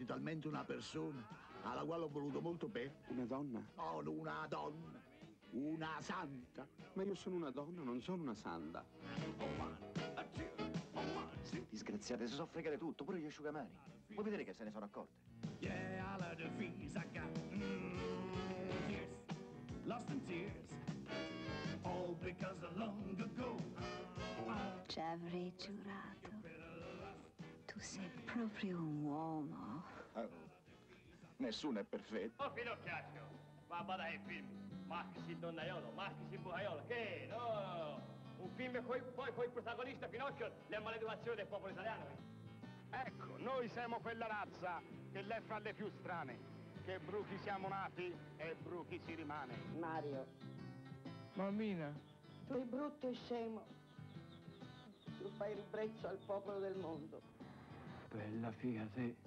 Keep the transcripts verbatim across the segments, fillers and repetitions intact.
talmente una persona alla quale ho voluto molto bene. Una donna? No, non una donna, una santa. Ma io sono una donna, non sono una santa. Disgraziate, si so fregare tutto, pure gli asciugamani. Vuoi vedere che se ne sono accorte? Yeah, all of the fees I got. Mm, tears, lost in tears. All because of long ago. Ci avrei giurato. Tu sei proprio un uomo. Ah, nessuno è perfetto. Oh, Finocchiaccio, ma bada ai film. Maxi donnaiolo, maxi bucaiolo, che no? Un film poi, poi, poi il protagonista Pinocchio, le maleducazioni del popolo italiano. Ecco, noi siamo quella razza che l'è fra le più strane, che bruchi siamo nati e bruchi si rimane. Mario. Mammina. Tu sei brutto e scemo. Tu fai ribrezzo al popolo del mondo. Bella figa te.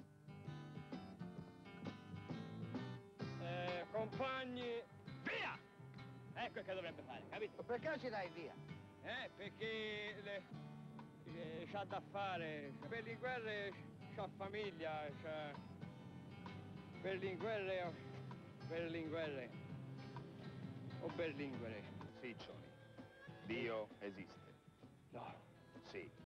Eh, compagni, via! Ecco che dovrebbe fare, capito? Perché ci dai via? Eh, perché le, eh, c'ha da fare. Berlinguer c'ha famiglia, c'ha... Berlinguer... Berlinguer... O Berlinguer. Sì, Johnny. Dio esiste. No. Sì.